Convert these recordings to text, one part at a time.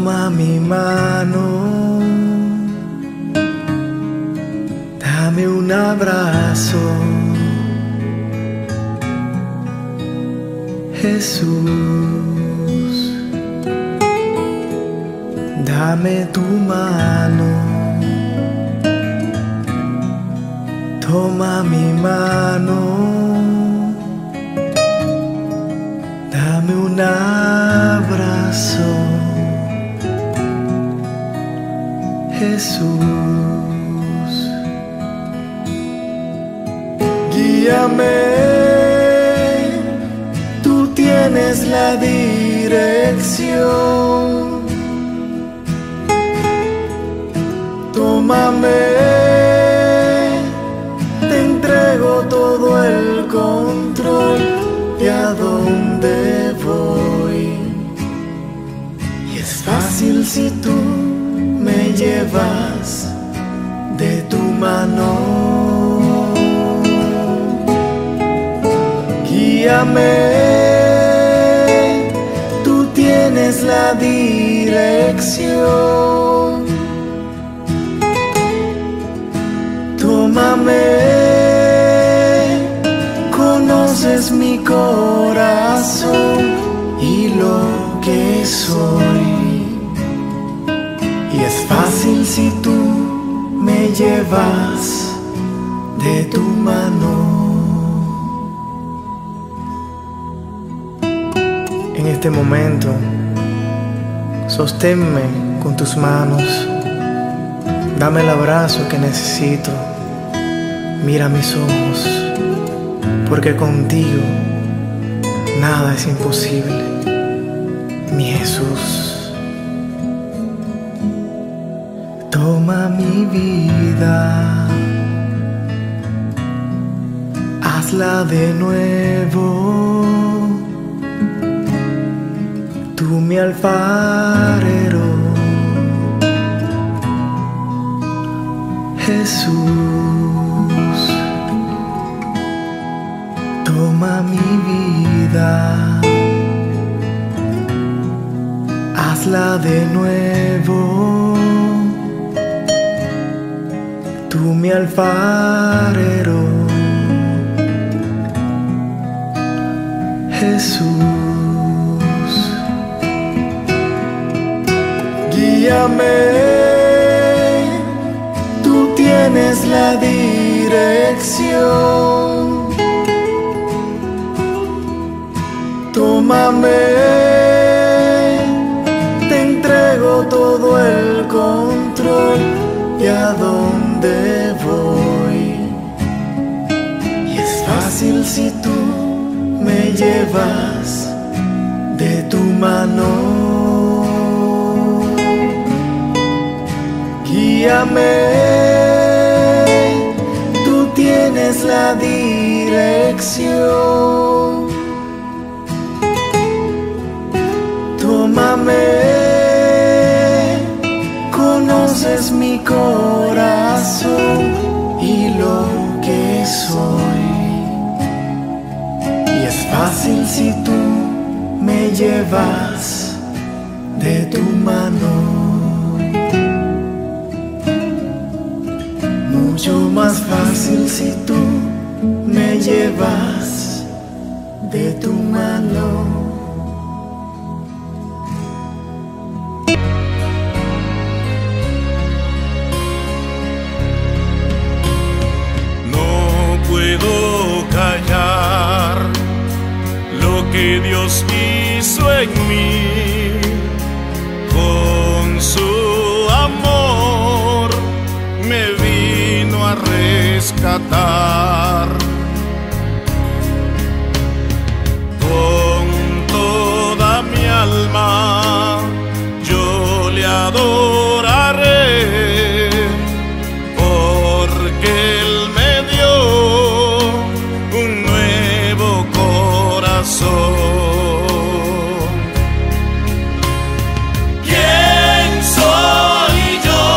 Toma mi mano, dame un abrazo, Jesús. Dame tu mano, toma mi mano, dame un abrazo, Jesús. Guíame, tú tienes la dirección. Tómame, te entrego todo el control de a dónde voy. Y es fácil si tú me llevas de tu mano. Guíame, tú tienes la dirección. Tómame, conoces mi corazón y lo que soy. Y es fácil si tú me llevas de tu mano. En este momento, sosténme con tus manos. Dame el abrazo que necesito. Mira mis ojos, porque contigo nada es imposible, mi Jesús. Toma mi vida, hazla de nuevo. Tú mi alfarero, Jesús. Toma mi vida, hazla de nuevo. Tú mi alfarero, Jesús. Guíame, tú tienes la dirección. Tómame, te entrego todo el control de a dónde voy. Y es fácil si tú me llevas de tu mano. Guíame, tú tienes la dirección. Tómame, conoces mi corazón y lo que soy. Y es fácil si tú me llevas de tu mano. Mucho más fácil si tú me llevas de tu mano. Puedo callar lo que Dios hizo en mí. Con su amor me vino a rescatar. Con toda mi alma yo le adoraré, porque Él me dio un nuevo corazón. ¿Quién soy yo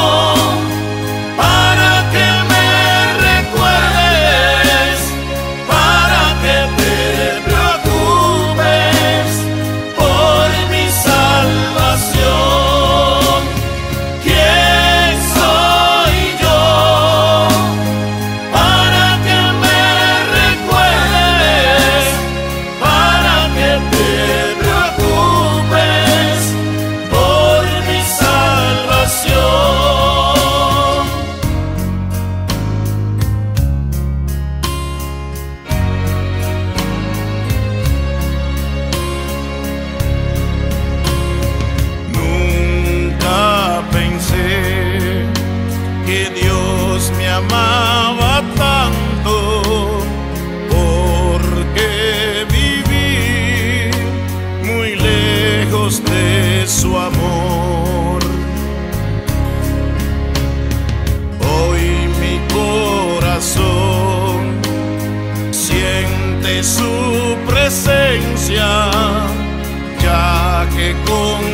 para que me recuerdes, para que te preocupes por mi salvación?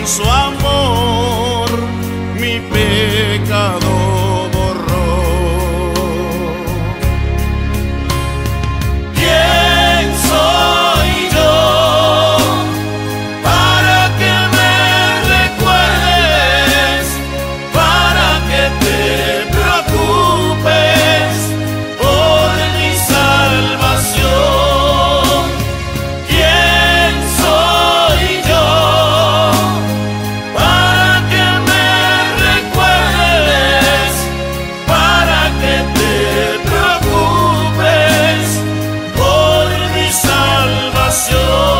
su amor mi pecado borró. ¿Quién soy yo para que me recuerdes, para que te preocupes por mi salvación? ¿Quién soy yo para que me recuerdes, para que te preocupes por mi salvación?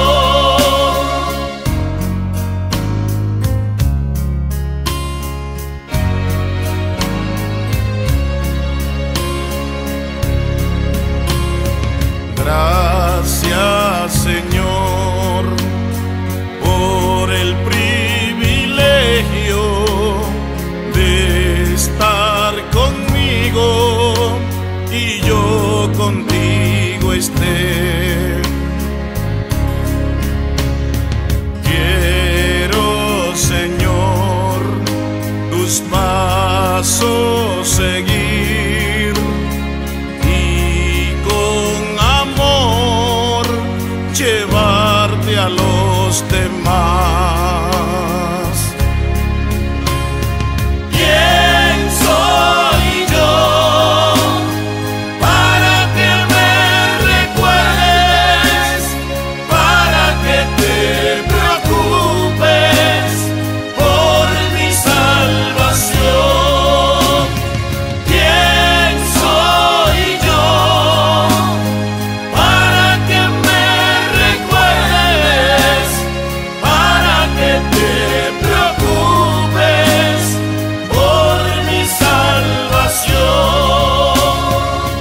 Gracias, Señor, por el privilegio de estar conmigo y yo contigo esté. Quiero, Señor, tus pasos seguir y con amor llevarte a los demás. ¿Quién soy yo para que me recuerdes, para que te preocupes por mi salvación? ¿Quién soy yo para que me recuerdes, para que te preocupes por mi salvación?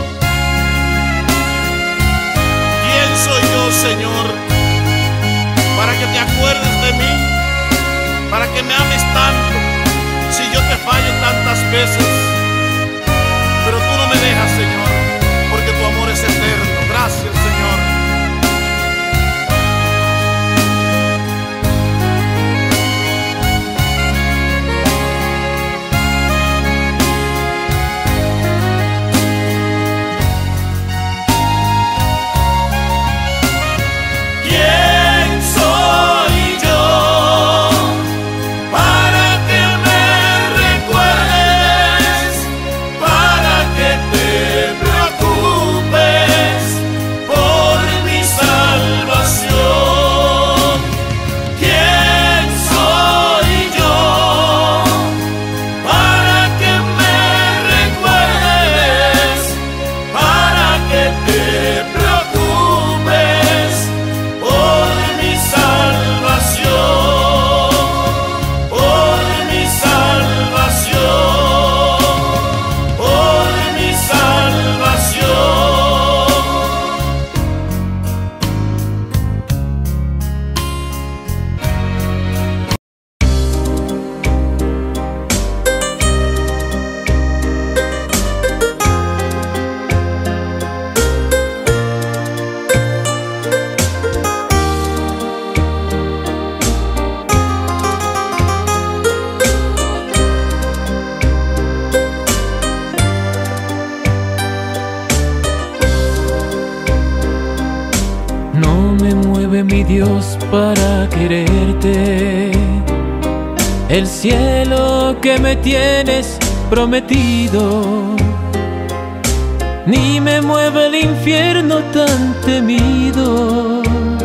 ¿Quién soy yo, Señor, para que te acuerdes de mí, para que me ames tanto, si yo te fallo tantas veces? Pero tú no me dejas, Señor, porque tu amor es eterno. Gracias, Señor. ¿Quién soy yo para que me recuerdes, para que te preocupes por mi salvación? ¿Quién soy yo para que me recuerdes, para que te preocupes por mi salvación, por mi salvación, por mi No me mueve mi Dios para quererte, el cielo que me tienes prometido, ni me mueve el infierno tan temido,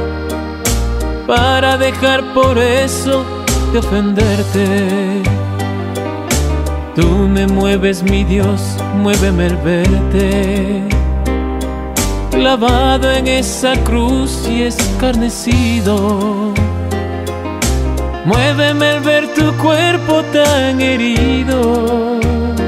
para dejar por eso de ofenderte. Tú me mueves, mi Dios, muéveme el verte, clavado en esa cruz y escarnecido. Muéveme el ver tu cuerpo tan herido,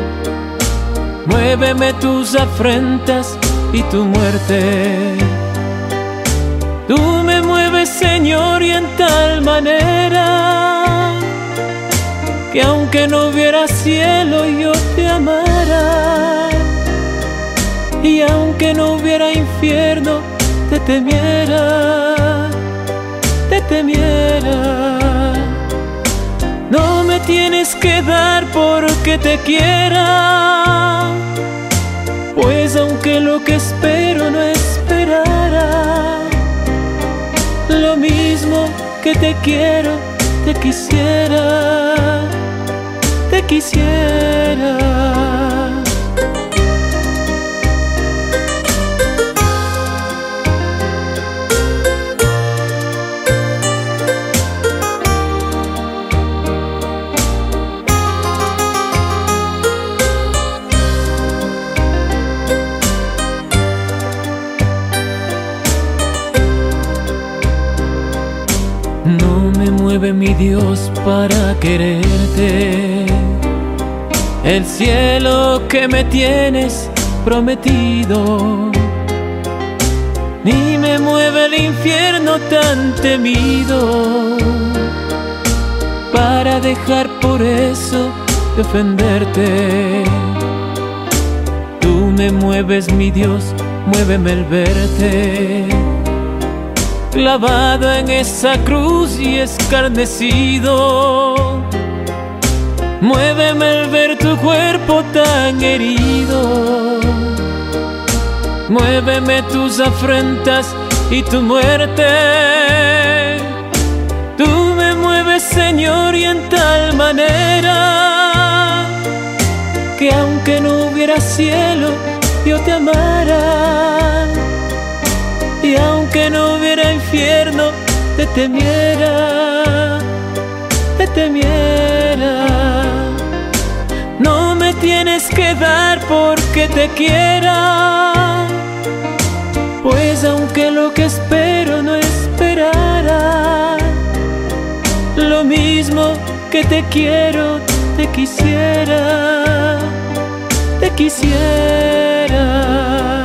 muéveme tus afrentas y tu muerte. Tú me mueves, Señor, y en tal manera que aunque no hubiera cielo yo te amara, y aunque no hubiera infierno te temiera, te temiera. No me tienes que dar porque te quiera, pues aunque lo que espero no esperara, lo mismo que te quiero, te quisiera, te quisiera. No me mueve mi Dios para quererte, el cielo que me tienes prometido, ni me mueve el infierno tan temido, para dejar por eso de ofenderte. Tú me mueves mi Dios, muéveme el verte, clavado en esa cruz y escarnecido. Muéveme el ver tu cuerpo tan herido, muéveme tus afrentas y tu muerte. Tú me mueves, Señor, y en tal manera que aunque no hubiera cielo, yo te amara, y aunque no hubiera infierno, te temiera, te temiera. No me tienes que dar porque te quiera, pues aunque lo que espero no esperara, lo mismo que te quiero, te quisiera, te quisiera.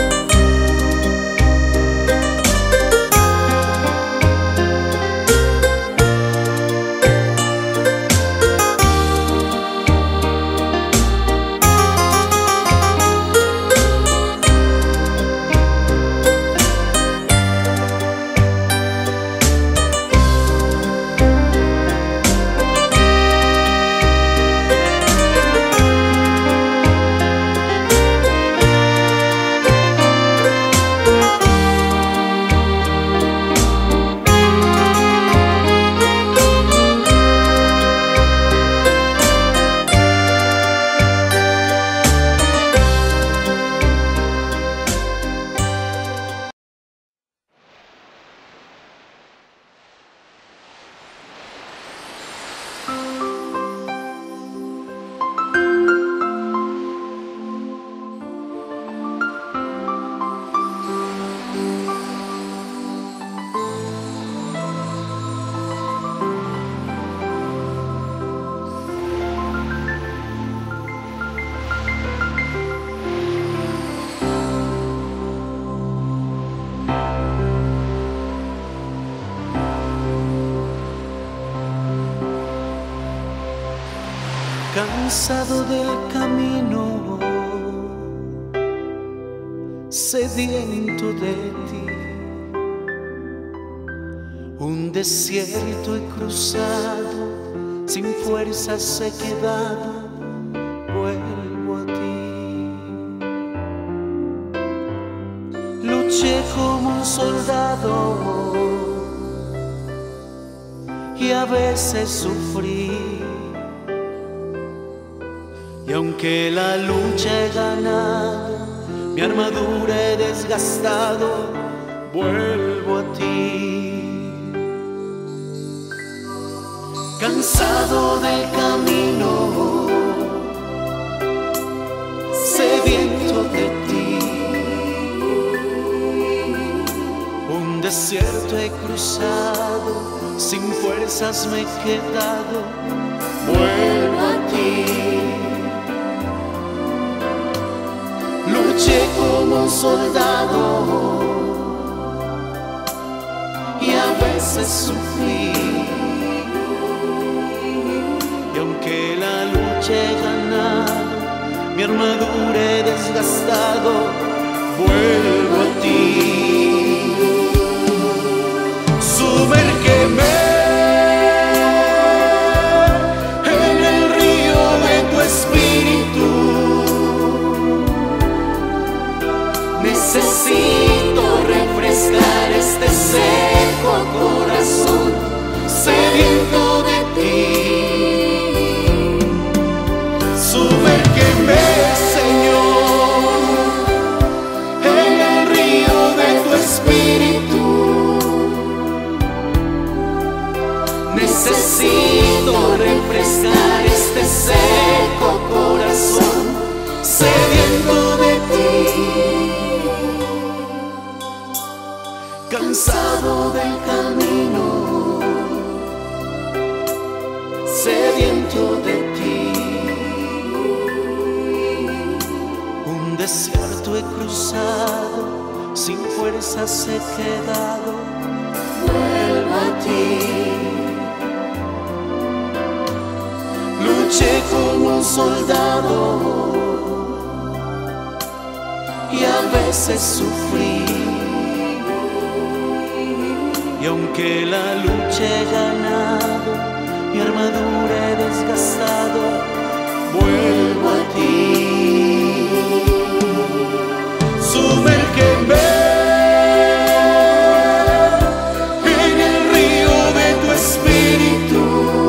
Cansado del camino, sediento de ti, un desierto he cruzado, sin fuerzas he quedado, vuelvo a ti. Luché como un soldado y a veces sufrí. Y aunque la lucha he ganado, mi armadura he desgastado, vuelvo a ti. Cansado del camino, sediento de ti, un desierto he cruzado, sin fuerzas me he quedado, vuelvo a ti. Luché como un soldado y a veces sufrí. Y aunque la lucha he ganado, mi armadura he desgastado, vuelvo a ti. Sumérgeme Necesito refrescar este seco corazón sediento de ti, cansado del camino, sediento de ti. Un desierto he cruzado, sin fuerzas he quedado, vuelvo a ti. Luché como un soldado y a veces sufrí, y aunque la lucha he ganado, mi armadura he desgastado, vuelvo a ti. Sumérgeme en el río de tu espíritu.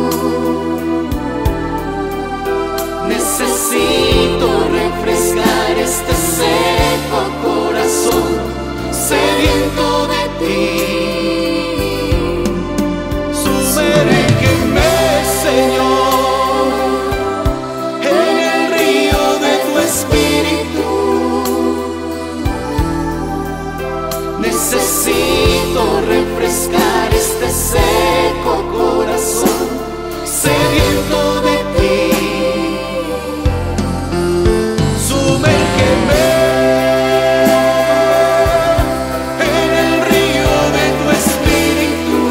Necesito refrescar este seco corazón sediento de ti. Sumérgeme, Señor, en el río de tu espíritu. Necesito refrescar este seco corazón sediento de ti. Sumérgeme en el río de tu espíritu.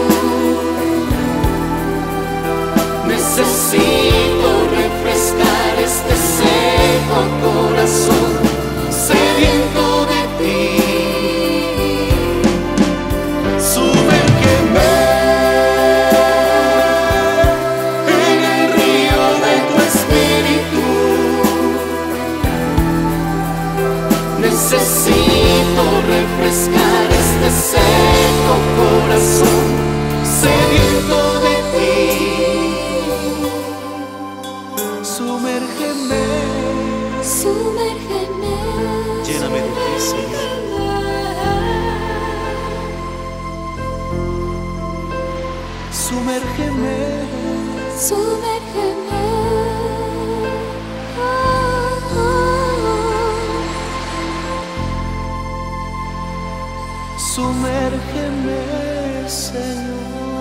Necesito refrescar este seco corazón sediento de ti. Sumérgeme en el río de tu espíritu. Necesito refrescar este seco corazón sediento de ti. Sumérgeme, Sumérgeme, lléname de ti, Señor. Sumérgeme, sumérgeme. sumérgeme, Señor.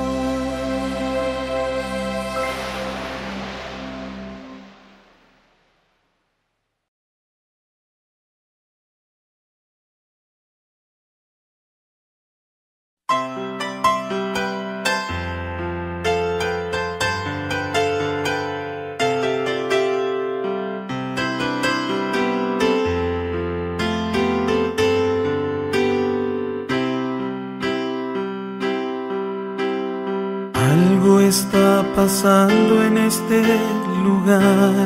Algo está pasando en este lugar.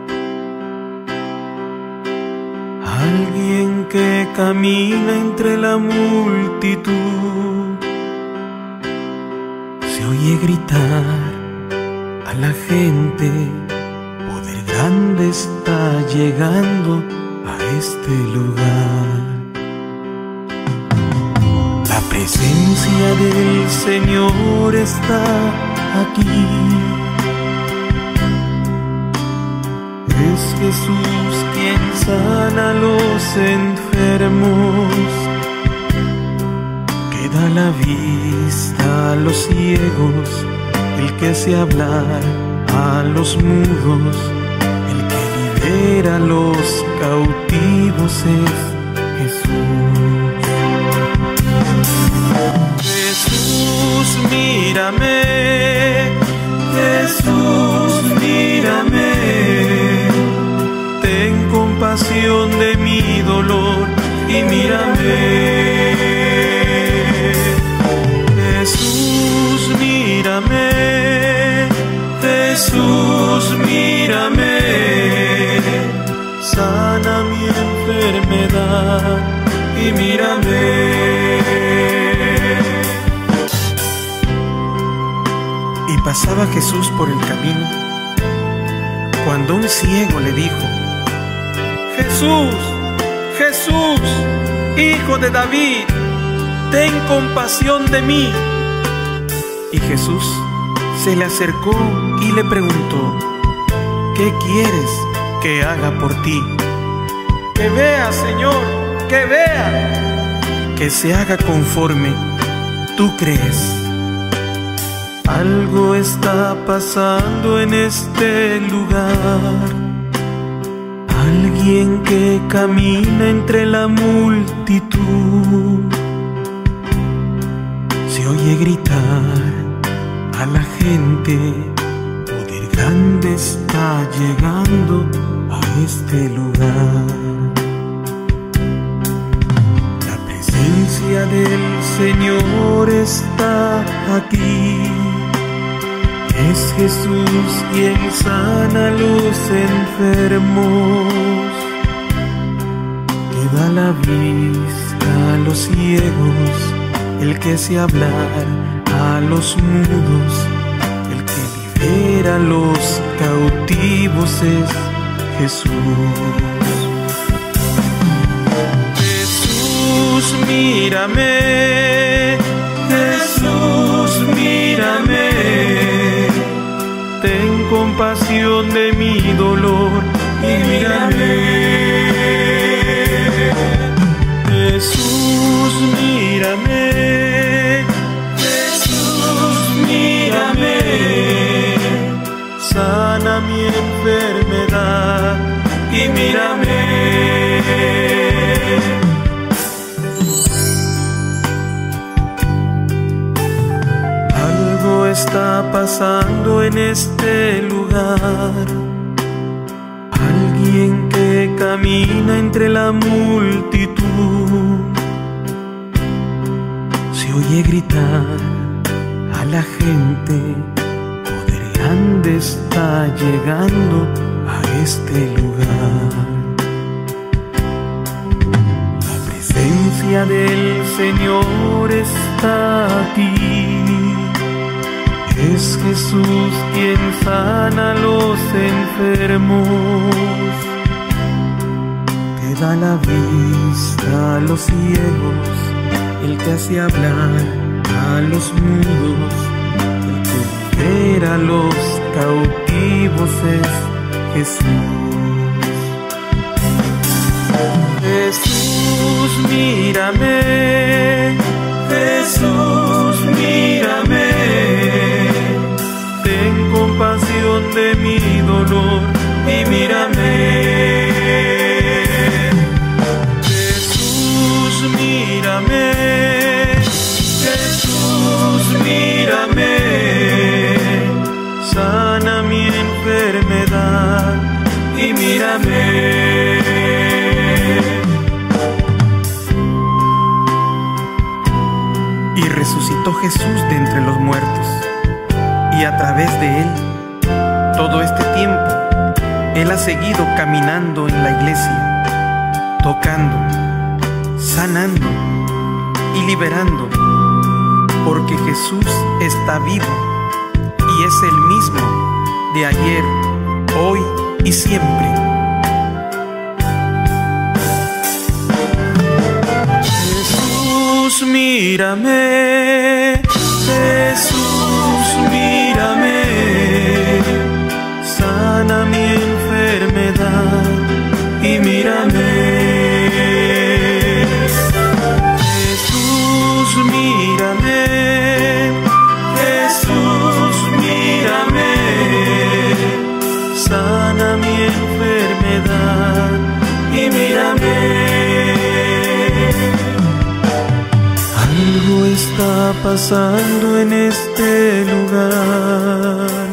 Alguien que camina entre la multitud se oye gritar a la gente: poder grande está llegando a este lugar. La presencia del Señor está aquí. Es Jesús quien sana a los enfermos, que da la vista a los ciegos, el que hace hablar a los mudos, el que libera a los cautivos es Jesús. Jesús, mírame, Jesús, mírame, ten compasión de mi dolor y mírame. Jesús, mírame, Jesús, mírame, sana mi enfermedad y mírame. Y pasaba Jesús por el camino, cuando un ciego le dijo: Jesús, Jesús, Hijo de David, ten compasión de mí. Y Jesús se le acercó y le preguntó: ¿qué quieres que haga por ti? Que vea, Señor, que vea. Que se haga conforme tú crees. Algo está pasando en este lugar. Alguien que camina entre la multitud se oye gritar a la gente: poder grande está llegando a este lugar. La presencia del Señor está aquí. Es Jesús quien sana a los enfermos, que da la vista a los ciegos, el que hace hablar a los mudos, el que libera a los cautivos es Jesús. Jesús, mírame, Jesús, mírame. Ten compasión de mi dolor y mírame. Jesús, mírame. Jesús, mírame. Sana mi enfermedad y mírame. Algo está pasando en este lugar. Alguien que camina entre la multitud se oye gritar a la gente: poder grande está llegando a este lugar. La presencia del Señor está aquí. Es Jesús quien sana a los enfermos, que da la vista a los ciegos, el que hace hablar a los mudos, el que libera a los cautivos es Jesús. Jesús, mírame. Jesús, mírame. Ten compasión de mi dolor y mírame. Jesús, mírame. Jesús, mírame. Sana mi enfermedad y mírame. Y resucitó Jesús de entre los muertos, y a través de Él, todo este tiempo, Él ha seguido caminando en la iglesia, tocando, sanando y liberando, porque Jesús está vivo y es el mismo de ayer, hoy y siempre. Jesús, mírame. Jesús, mírame. Sana mi enfermedad y mírame. Jesús, mírame. Jesús, mírame. Sana mi enfermedad y mírame. Algo está pasando en este lugar.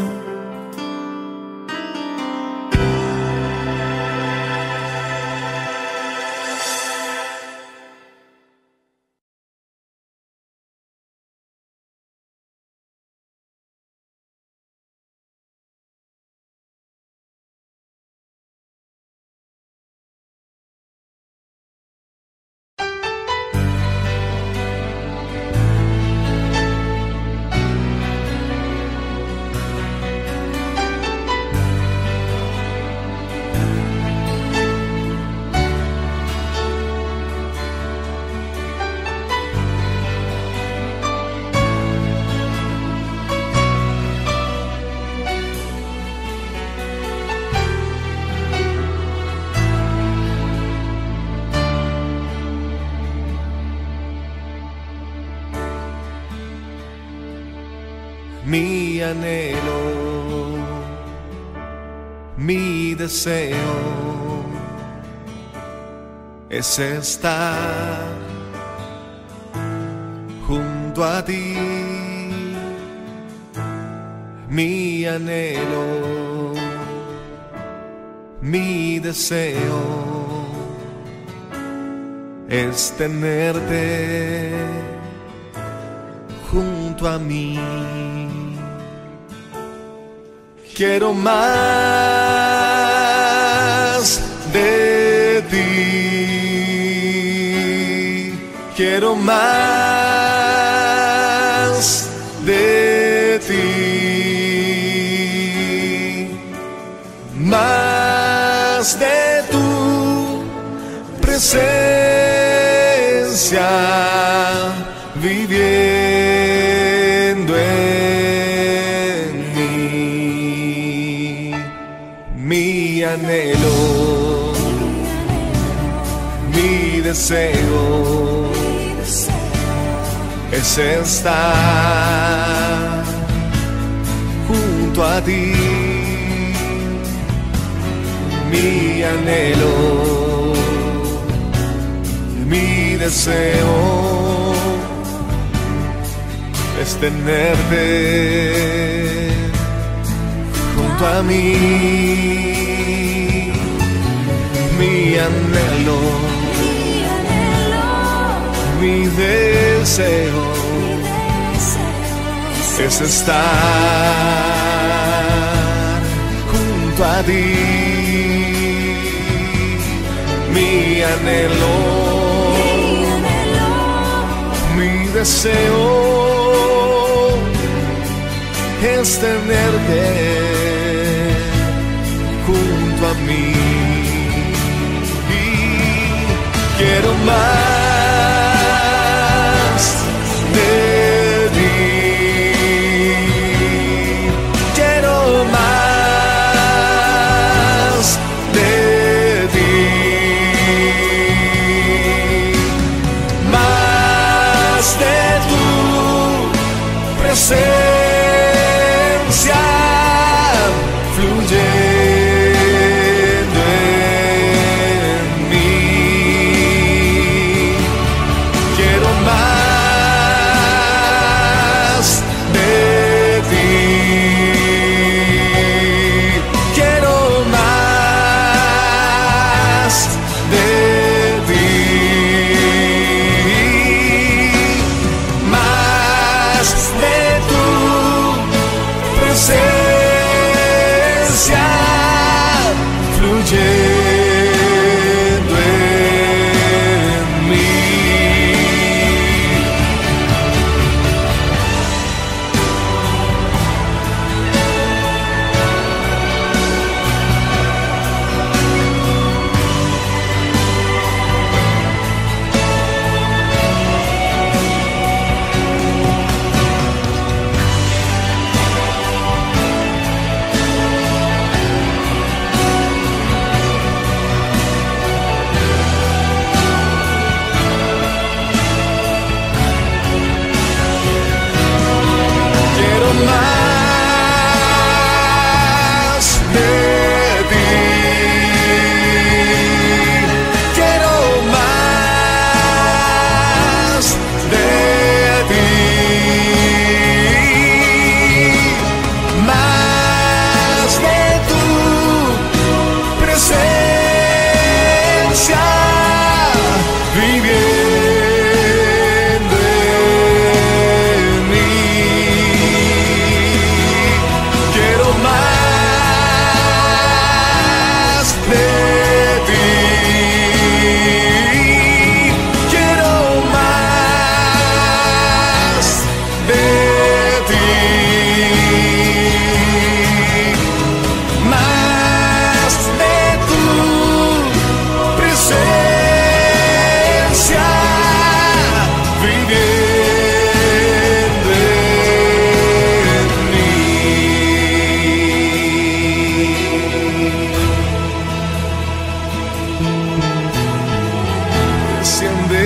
anhelo, mi deseo es estar junto a ti. Mi anhelo, mi deseo es tenerte junto a mí. Quiero más de ti, quiero más de ti, más de tu presencia viviendo en mí. Mi anhelo, mi deseo es estar junto a ti. Mi anhelo, mi deseo es tenerte junto a mí. Mi anhelo, mi deseo es estar junto a ti. Mi anhelo, mi deseo es tenerte junto a mí. Y quiero más de ti, quiero más de ti, más de tu presencia fluyendo en mí. Quiero más de ti, quiero más de ti, más de tu presencia fluyendo en mí. Quiero más de ti, quiero más de ti, más de tu presencia viviendo en mí. Quiero más de ti, quiero más de ti, más de tu presencia viviendo en mí. Desciende,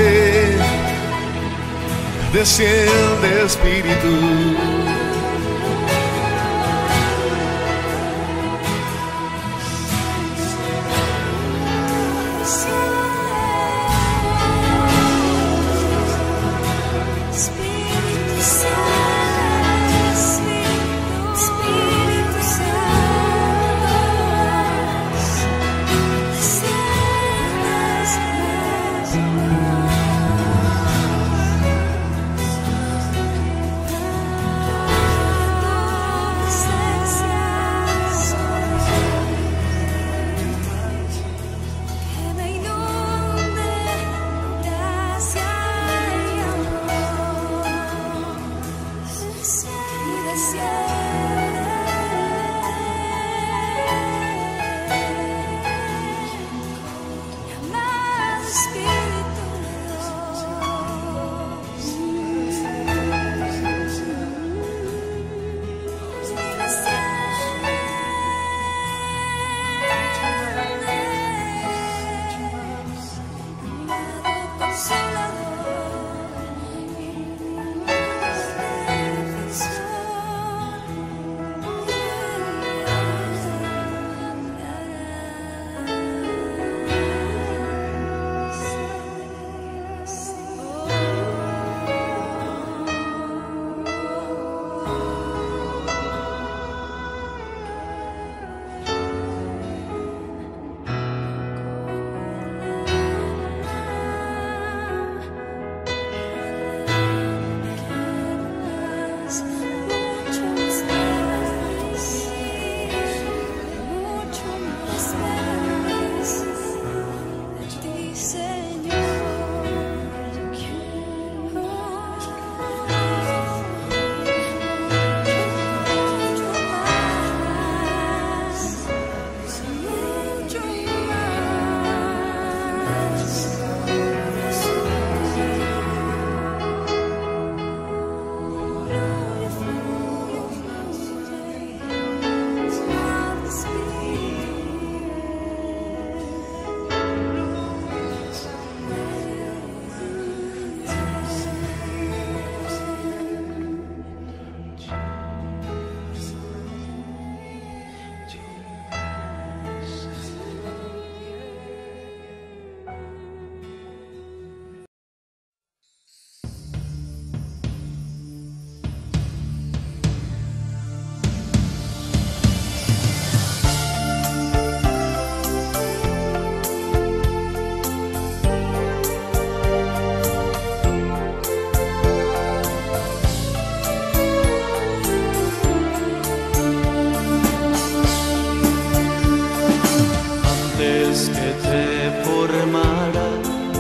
desciende Espíritu,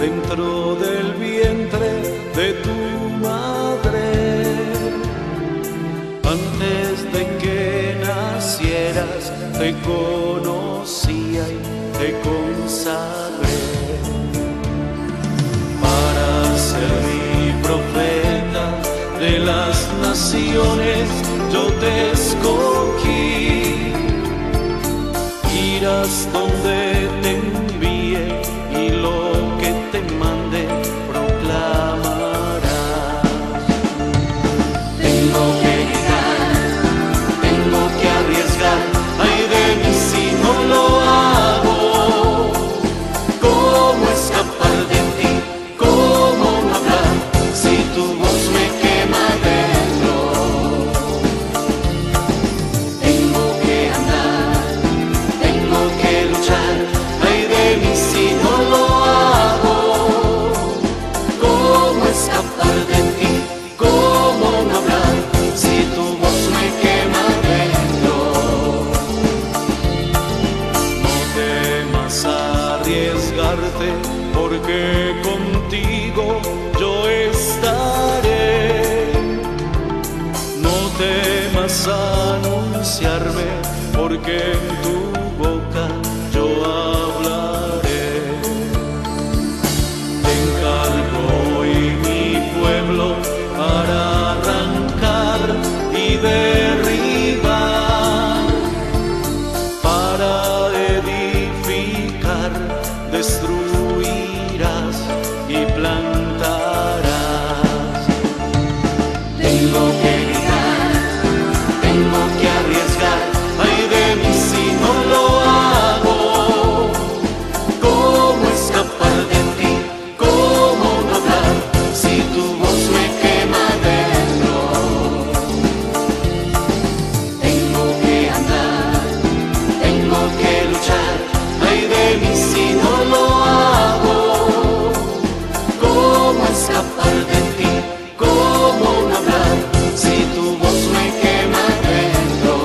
dentro del vientre de tu madre. Antes de que nacieras te conocía y te consagré para ser mi profeta de las naciones. Yo te escogí, irás donde te envíe y lo que te mande proclamarás. Tengo que llegar, tengo que arriesgar, ay de mí si no lo hago. ¿Cómo escapar de ti? ¿Cómo no hablar si tu voz me quema dentro? Tengo que andar, tengo que luchar, ay de mí si no lo hago. ¿Cómo escapar de ti? ¿Cómo no hablar si tu voz me quema dentro? No temas arriesgarte, porque contigo yo estaré. No temas anunciarme, porque en tu boca yo hablaré. Te encargo hoy mi pueblo para arrancar y derribar, para edificar, destruirás y plantarás. Tengo que gritar, tengo que arriesgar, ay de mí si no lo hago. ¿Cómo escapar de ti? ¿Cómo no hablar si tu voz me quema dentro? Tengo que andar, tengo que luchar, ay de mí si no lo hago. ¿Cómo escapar de ti? ¿Cómo no hablar si tu voz me quema dentro?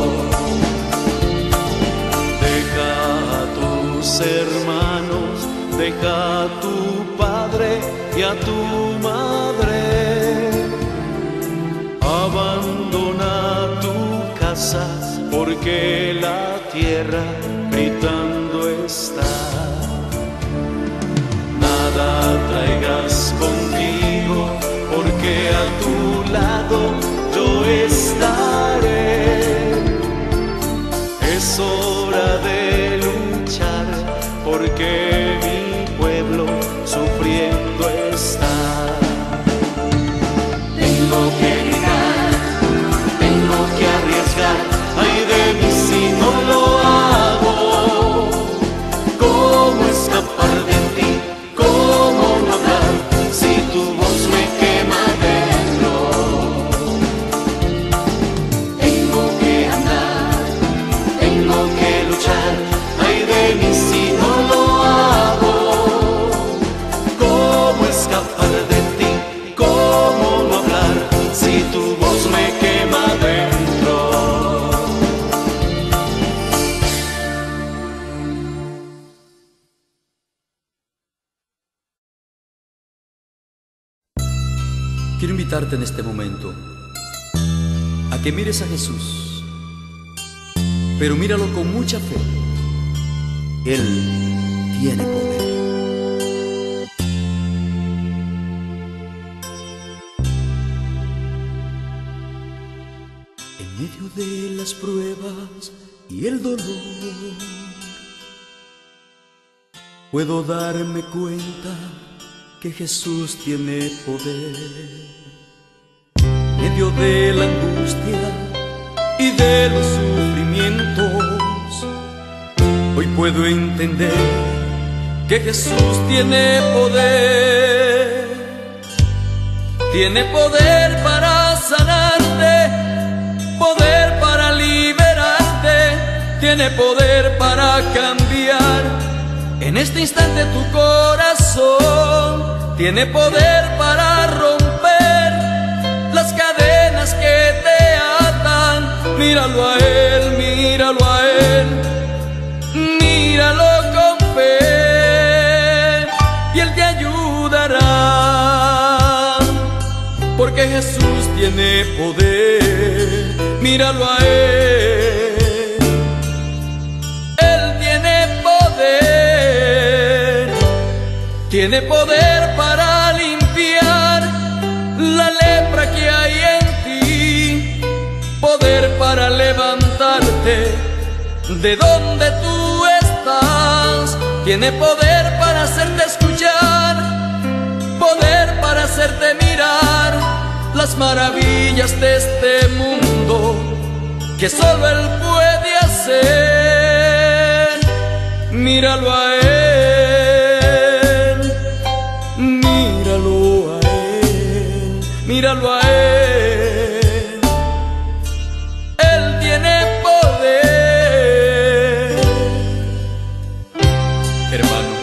Deja a tus hermanos, deja a tu padre y a tu madre. Abandona tu casa, porque la tierra gritando está. Nada traigas contigo, porque a tu lado yo estaré. Es hora de luchar, porque mi pueblo sufriendo está. Tengo que gritar, tengo que arriesgar, ay de mí si no lo hago. ¿Cómo escapar de ti? ¿Cómo no hablar si tu voz me quema dentro? Tengo que andar, tengo que luchar, ay de mí si no lo hago. ¿Cómo escapar de ti? ¿Cómo no hablar si tu voz me quema dentro? Quiero invitarte en este momento a que mires a Jesús, pero míralo con mucha fe. Él tiene poder. En medio de las pruebas y el dolor, puedo darme cuenta que Jesús tiene poder. En medio de la angustia y de los sufrimientos, hoy puedo entender que Jesús tiene poder. Tiene poder para sanarte, poder para liberarte, tiene poder para cambiar en este instante tu corazón. Tiene poder para romper las cadenas que te atan. Míralo a Él, míralo a Él, míralo con fe, y Él te ayuda Jesús tiene poder, míralo a Él. Él tiene poder para limpiar la lepra que hay en ti, poder para levantarte de donde tú estás, tiene poder para hacerte escuchar, poder para hacerte mirar las maravillas de este mundo que solo Él puede hacer. Míralo a Él, míralo a Él, míralo a Él. Él tiene poder. Hermano,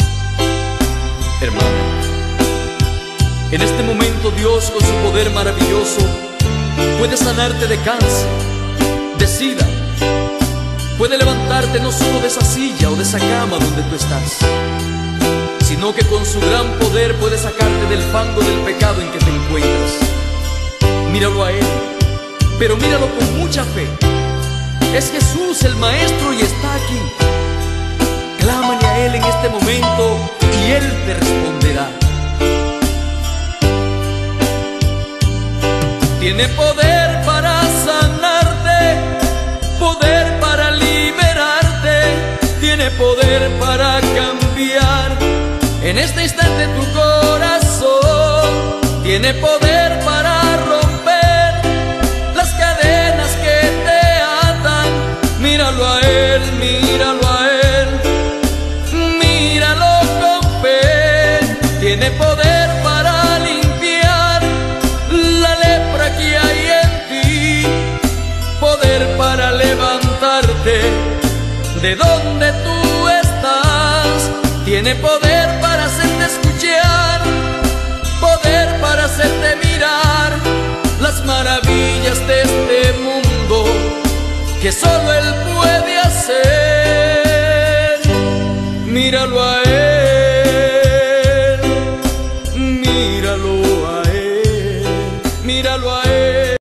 en este momento Dios con su poder maravilloso puede sanarte de cáncer, de sida, puede levantarte no solo de esa silla o de esa cama donde tú estás, sino que con su gran poder puede sacarte del fango del pecado en que te encuentras. Míralo a Él, pero míralo con mucha fe. Es Jesús el Maestro y está aquí. Clámale a Él en este momento y Él te responderá. Tiene poder para sanarte, poder para liberarte, tiene poder para cambiar en este instante tu corazón, tiene poder para romper las cadenas que te atan. Míralo a Él, míralo a Él, míralo con fe. Tiene poder para limpiar la lepra que hay en ti, poder para levantarte de donde tú estás, tiene poder para hacerte escuchar, poder para hacerte mirar las maravillas de este mundo que solo Él puede hacer. Míralo a Él, míralo a Él, míralo a Él.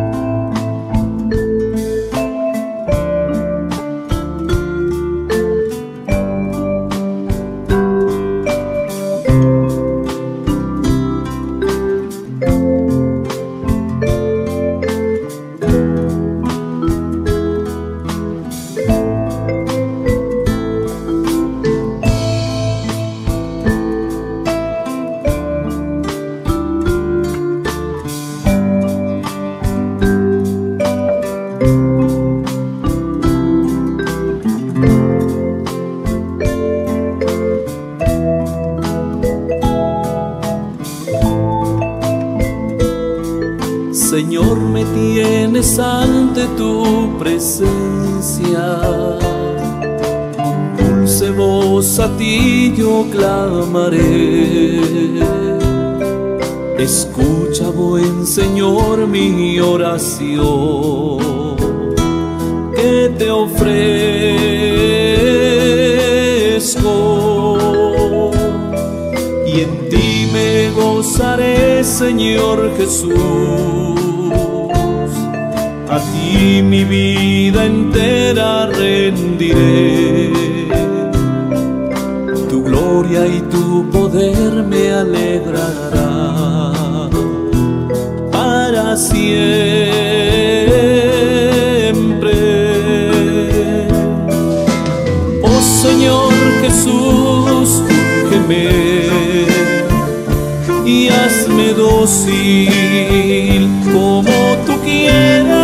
Señor, me tienes ante tu presencia, dulce voz a ti yo clamaré. Escucha, buen Señor, mi oración que te ofrezco, y en ti me gozaré, Señor Jesús. A ti mi vida entera rendiré, tu gloria y tu poder me alegrará para siempre. Oh Señor Jesús, úngeme y hazme dócil como tú quieras.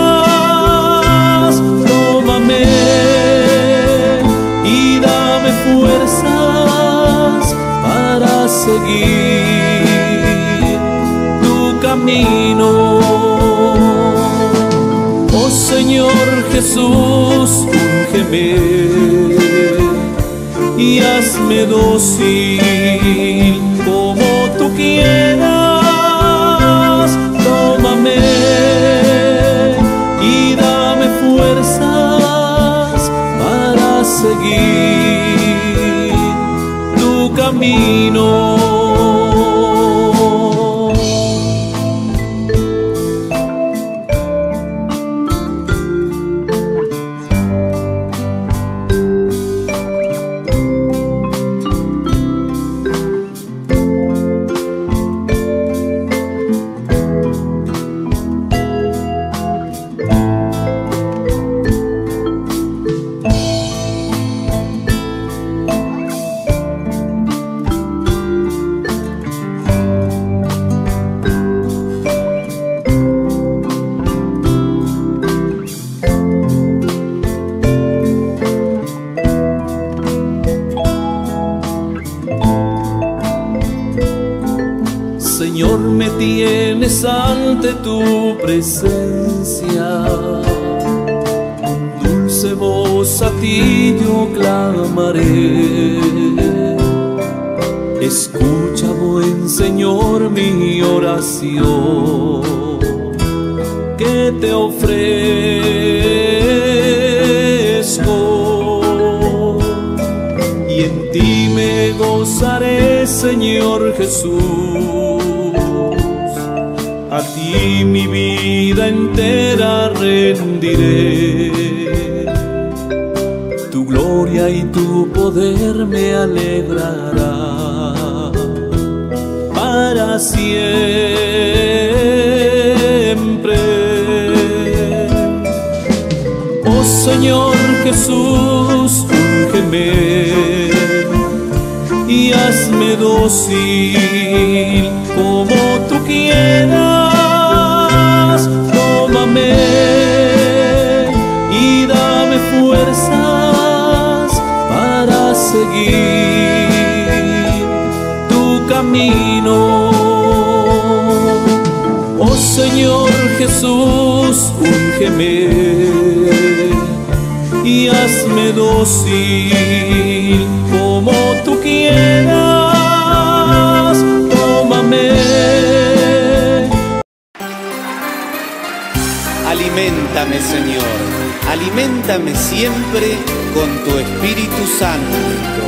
Tómame y dame fuerzas para seguir tu camino. Oh Señor Jesús, úngeme y hazme dócil como tú quieras. Tómame y dame fuerzas para seguir tu camino. vienes ante tu presencia. Dulce voz, a ti yo clamaré. Escucha, buen Señor, mi oración, que te ofrezco, y en ti me gozaré, Señor Jesús. A ti mi vida entera rendiré. Tu gloria y tu poder me alegrará para siempre. Oh Señor Jesús, úngeme y hazme dócil como tú quieras. Tómame y dame fuerzas para seguir tu camino. Oh Señor Jesús, úngeme y hazme dócil como tú quieras. Tómame. Aliméntame, Señor, aliméntame siempre con tu Espíritu Santo.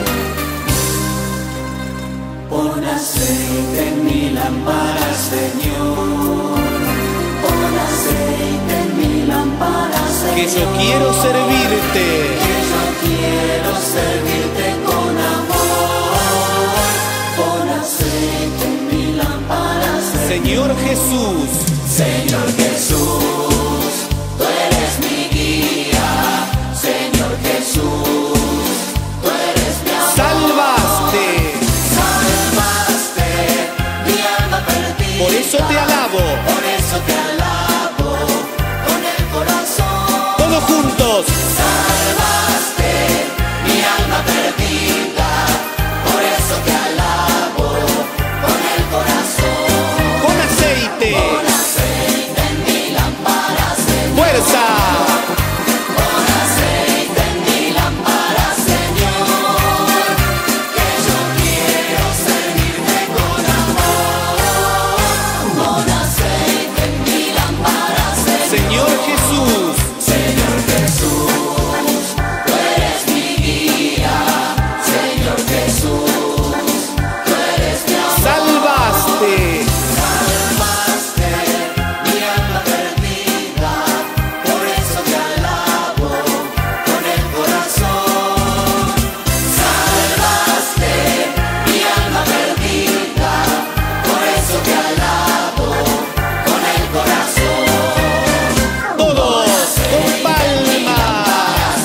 Pon aceite en mi lámpara, Señor. Pon aceite en mi lámpara, Señor. Que yo quiero servirte. Que yo quiero servirte con amor. Pon aceite en mi lámpara, Señor Jesús. Señor Jesús, tú eres mi guía. Señor Jesús, tú eres mi amor. Salvaste. Salvaste mi alma perdida. Por eso te alabo. Por eso te alabo con el corazón. Todos juntos. Salvaste mi alma perdida. Por eso te alabo con el corazón. Con aceite. Con aceite en mi lámpara, Señor. Fuerza. Con aceite en mi lámpara, Señor. Que yo quiero servirte con amor. Con aceite en mi lámpara, Señor Jesús. Señor Jesús, tú eres mi guía. Señor Jesús, tú eres mi amor. Salvaste. Salvaste mi alma perdida. Por eso te alabo con el corazón. Salvaste mi alma perdida. Por eso te alabo con el corazón. Todos con palmas.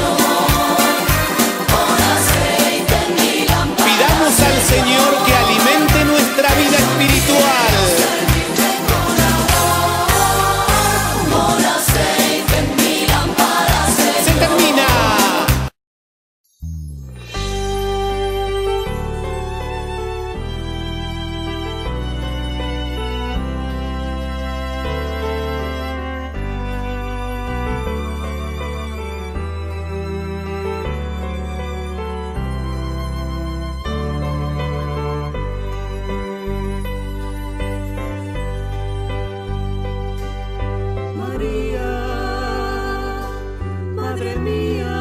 Pidamos al Señor que alimente nuestra vida espiritual. Se termina. María, Madre mía,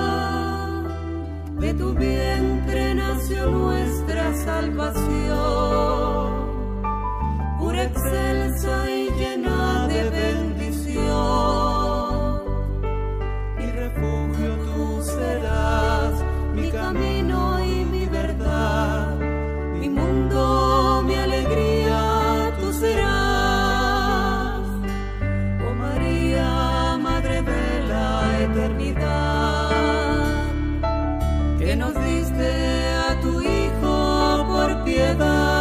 de tu vientre nació nuestra salvación, pura, excelsa y llena de bendición. Mi refugio tú serás, mi camino y mi verdad, mi mundo, mi alegría tú serás. Oh María, Madre de la eternidad, que nos diste a tu Hijo por piedad.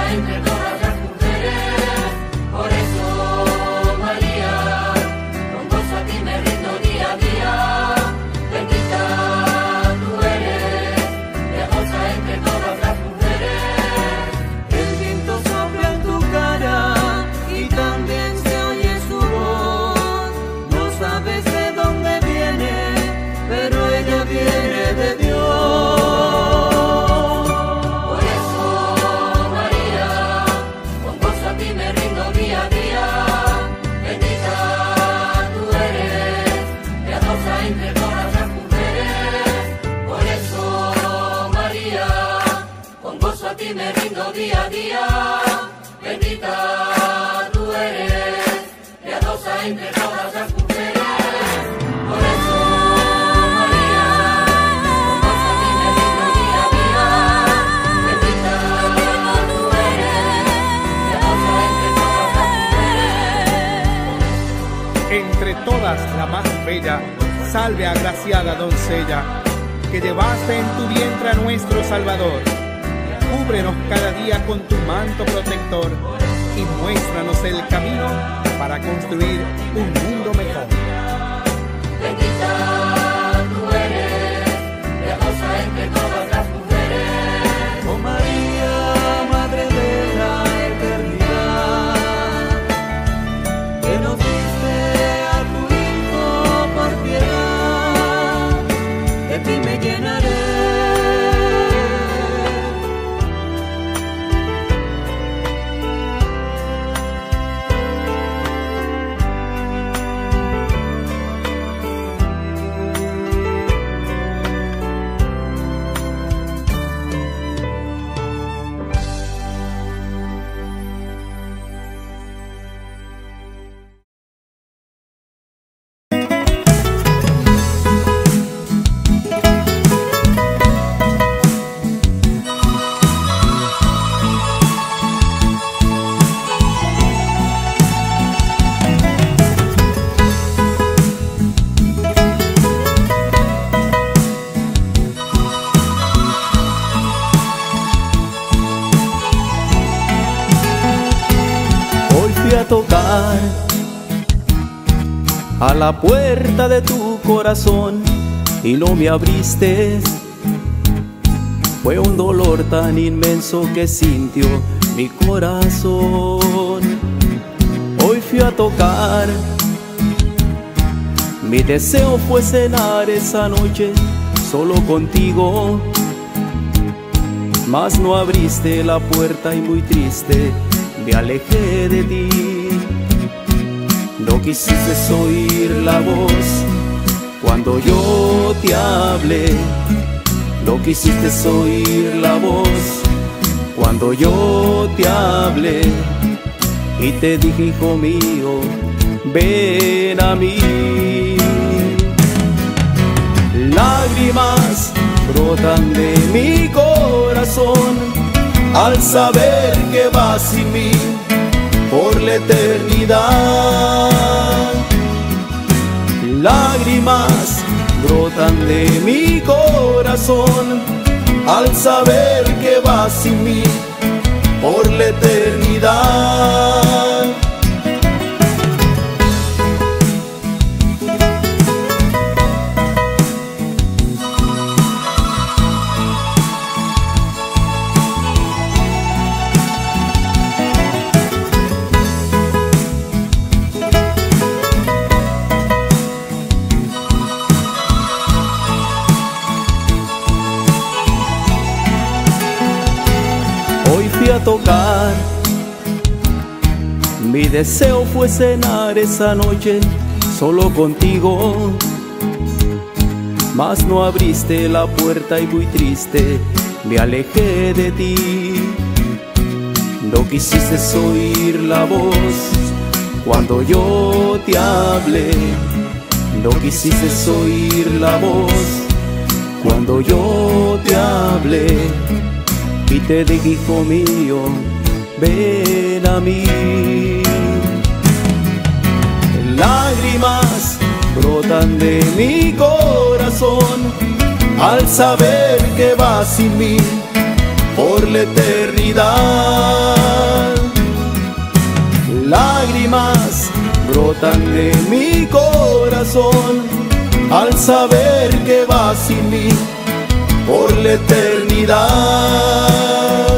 entre todas las mujeres. Por eso, María, con gozo a ti me rindo día a día. Bendita tú eres, piadosa entre todas las mujeres. El viento sopla en tu cara y también se oye su voz. No sabes de dónde viene, pero ella viene de Dios. Por eso, María, con gozo a ti me rindo día a día. Bendita tú eres, piadosa entre todas las mujeres. Por eso, María, con gozo a ti me rindo día a día. Bendita tú eres, piadosa entre todas las mujeres. Por eso, María, con gozo a ti me rindo día a día. Bendita tú eres, piadosa entre todas las mujeres. Entre todas la más bella, salve agraciada doncella, que llevaste en tu vientre a nuestro Salvador. Cúbrenos cada día con tu manto protector y muéstranos el camino para construir un mundo mejor. Bendita tú eres, piadosa entre todas las mujeres. Oh María, Madre de la eternidad, que nos diste a tu Hijo por piedad, de ti me llenaré. Tocar a la puerta de tu corazón y no me abriste. Fue un dolor tan inmenso que sintió mi corazón. Hoy fui a tocar, mi deseo fue cenar esa noche solo contigo, mas no abriste la puerta y muy triste me alejé de ti. No quisiste oír la voz cuando yo te hablé. No quisiste oír la voz cuando yo te hablé. Y te dije, hijo mío, ven a mí. Lágrimas brotan de mi corazón al saber que vas sin mí por la eternidad. Lágrimas brotan de mi corazón al saber que vas sin mí por la eternidad. A tocar, mi deseo fue cenar esa noche solo contigo, mas no abriste la puerta y muy triste me alejé de ti. No quisiste oír la voz cuando yo te hablé. No quisiste oír la voz cuando yo te hablé. Y te dije, hijo mío, ven a mí. Lágrimas brotan de mi corazón al saber que vas sin mí por la eternidad. brotan de mi corazón al saber que vas sin mí por la eternidad.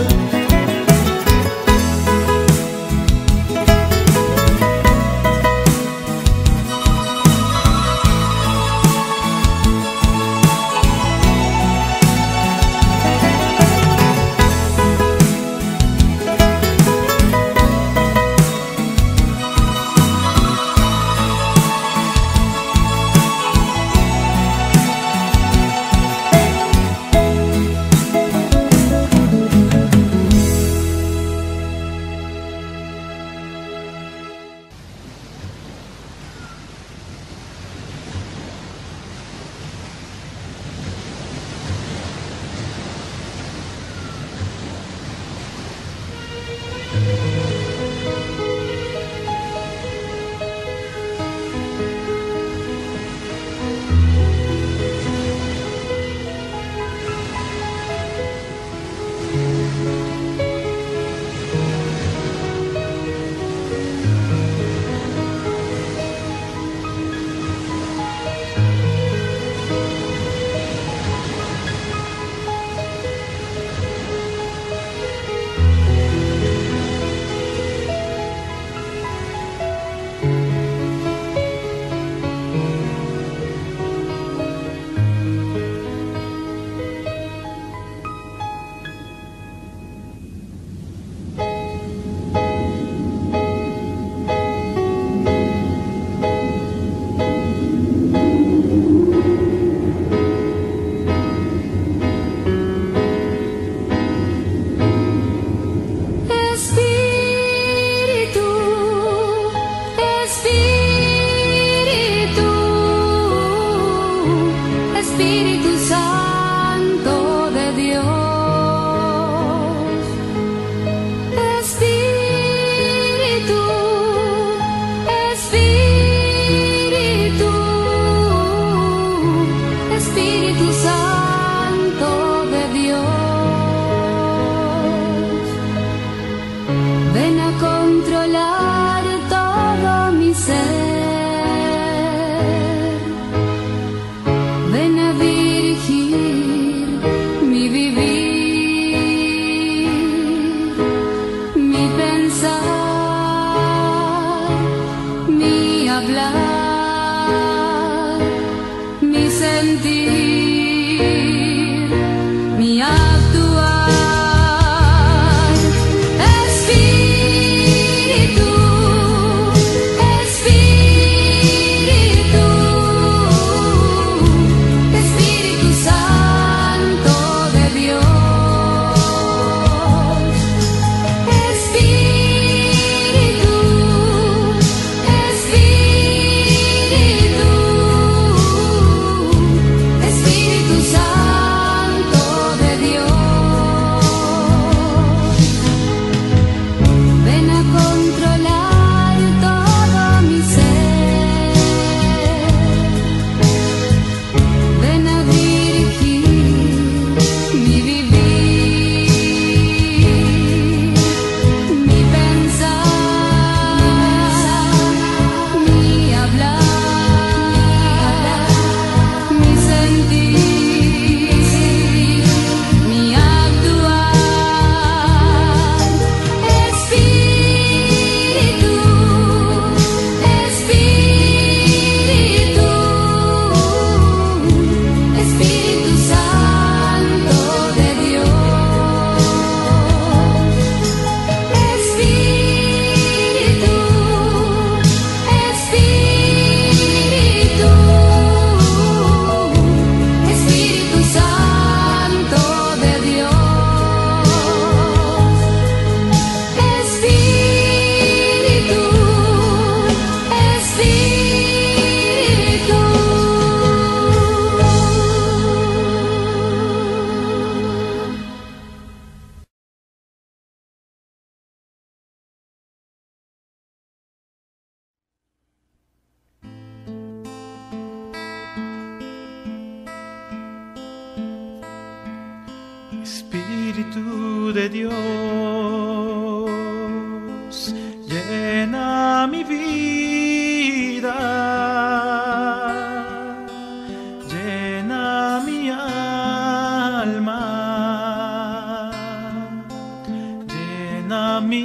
Espíritu de Dios, llena mi vida.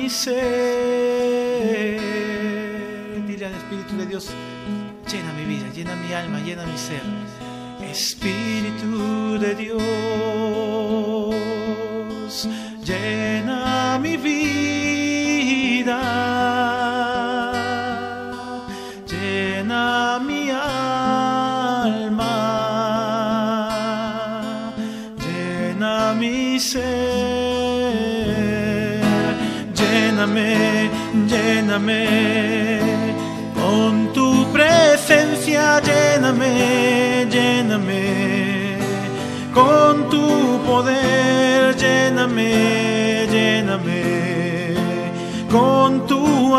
mi ser. Dile al Espíritu de Dios, llena mi vida, llena mi alma, llena mi ser. Espíritu de Dios, llena mi vida, llena mi alma, llena mi ser. Lléname, lléname con tu presencia, lléname, lléname con tu poder, lléname, lléname con tu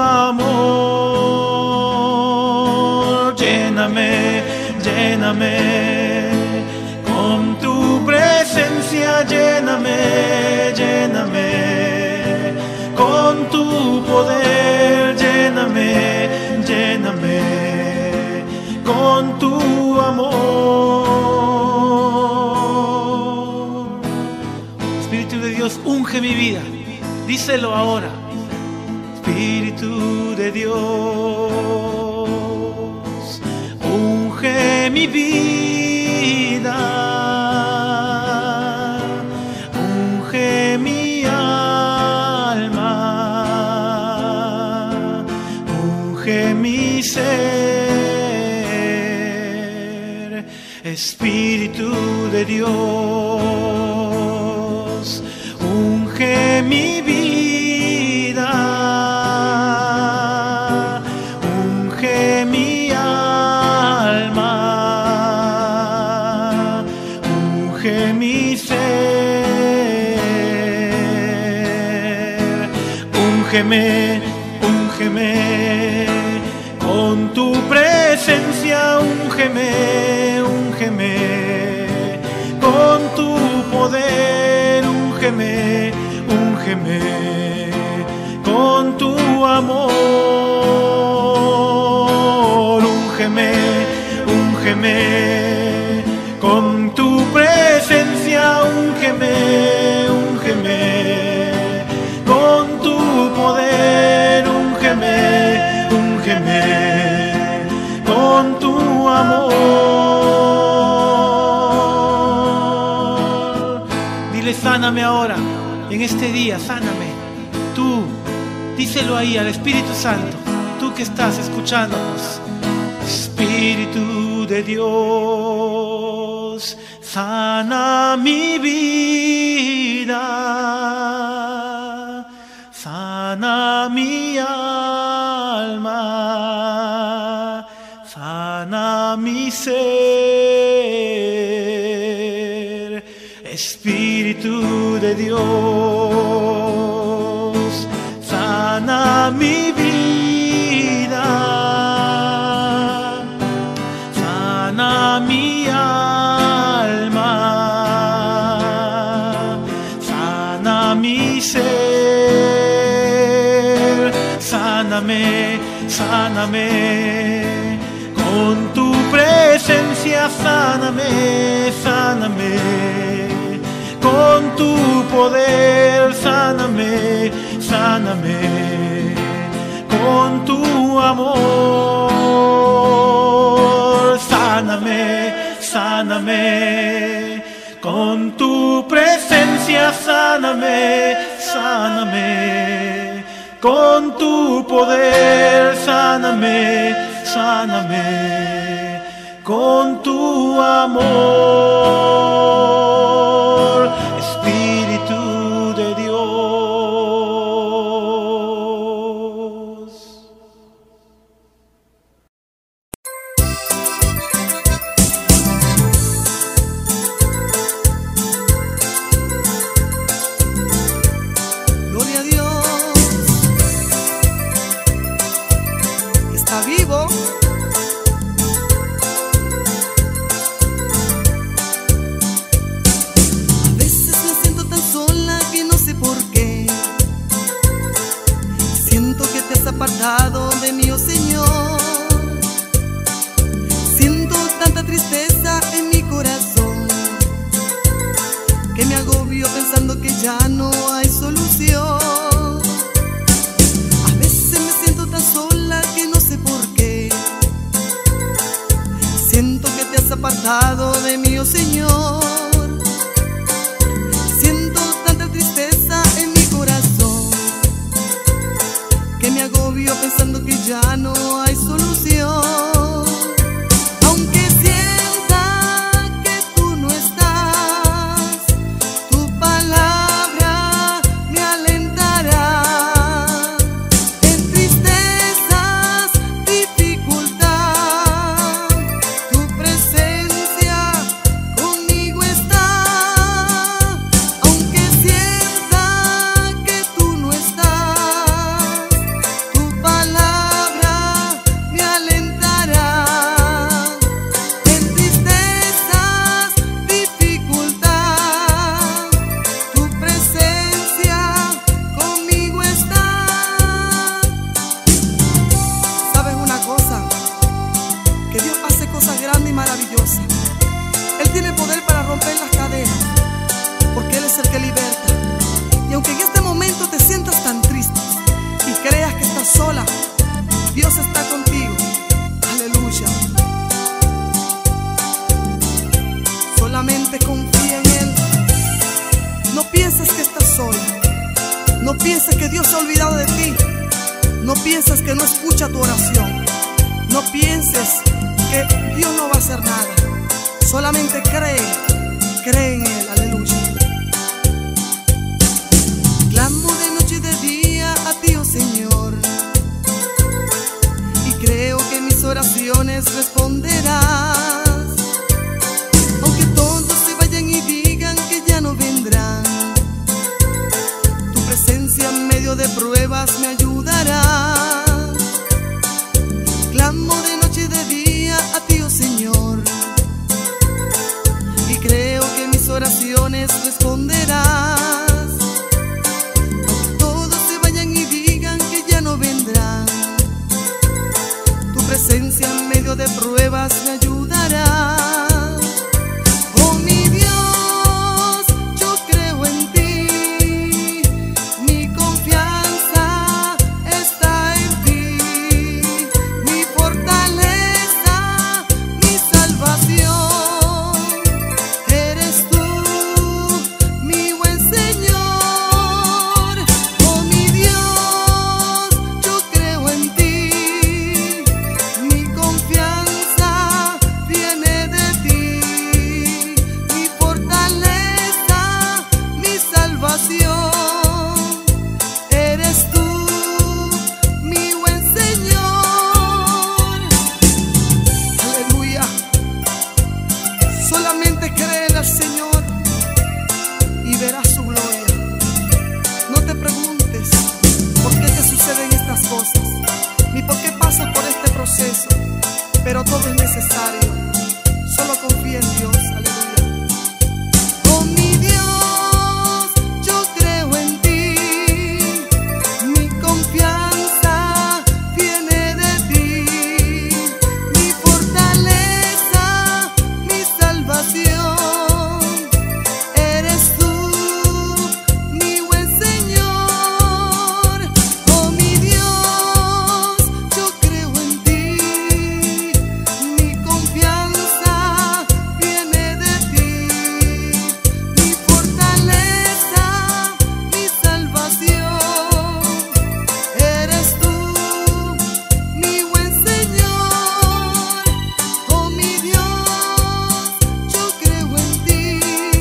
amor, lléname, lléname con tu presencia, lléname, lléname con tu poder, lléname, lléname con tu amor. Espíritu de Dios, unge mi vida, díselo ahora. Espíritu de Dios, unge mi vida, unge mi alma, unge mi ser. Espíritu de Dios, unge mi vida, unge mi alma, unge mi ser. Úngeme, úngeme con tu presencia, úngeme, úngeme con tu poder, úngeme, úngeme con tu amor, úngeme, úngeme con tu presencia, úngeme, úngeme con tu poder, úngeme, úngeme con tu amor. Dile, sáname ahora, en este día, sáname. Tú, díselo ahí al Espíritu Santo, tú que estás escuchándonos. Espíritu de Dios, sana mi vida, sana mi alma, sana mi ser. Espíritu de Dios, sana mi vida, sana mi alma, sana mi ser. Sáname, sáname con tu presencia, sáname, sáname con tu poder, sáname, sáname con tu amor, sáname, sáname con tu presencia, sáname, sáname con tu poder, sáname, sáname con tu amor. Espíritu de Dios. Gloria a Dios, está vivo. Apartado de mí, oh Señor, siento tanta tristeza en mi corazón que me agobio pensando que ya no hay solución. se ha olvidado de ti. No pienses que no escucha tu oración. No pienses que Dios no va a hacer nada. Solamente cree en Él, aleluya. Clamo de noche y de día a ti, oh Señor, y creo que mis oraciones responderás. Aunque todos se vayan y digan que ya no vendrán, tu presencia en medio de pruebas me ayudará. Clamo de noche y de día a ti, oh Señor, y creo que mis oraciones responderás. Aunque todos se vayan y digan que ya no vendrán, tu presencia en medio de pruebas me ayudará. Oh mi Dios, yo creo en ti, mi confianza está en ti, mi fortaleza, mi salvación, eres tú, mi buen Señor. Oh mi Dios, yo creo en ti, mi confianza viene de ti, mi fortaleza, mi salvación, eres tú, mi buen Señor. Aleluya. Solamente créele al Señor y verás su gloria. No te preguntes por qué te suceden estas cosas, ni por qué pasas por este proceso, pero todo es necesario. Solo confía en Dios, aleluya. Oh mi Dios, yo creo en ti, mi confianza viene de ti, mi fortaleza, mi salvación, eres tú, mi buen Señor. Oh mi Dios, yo creo en ti, mi confianza viene de ti, mi fortaleza, mi salvación, eres tú, mi buen Señor. Oh mi Dios, yo creo en ti,